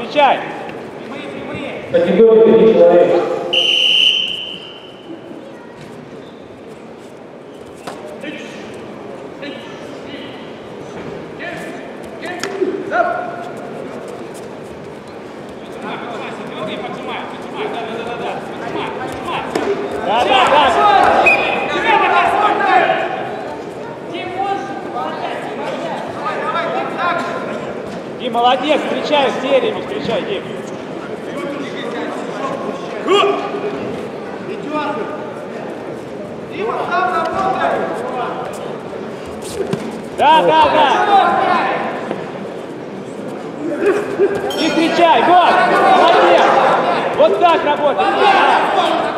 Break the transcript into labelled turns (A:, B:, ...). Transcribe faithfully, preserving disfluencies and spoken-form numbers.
A: встречай.
B: Категория три человека.
A: Да, да, да. Дим, молодец, встречай с сериями, встречай, Дим.
C: Дима, сам работай!
A: Да, да, да. Не встречай, вот, молодец. Вот так работай. Да.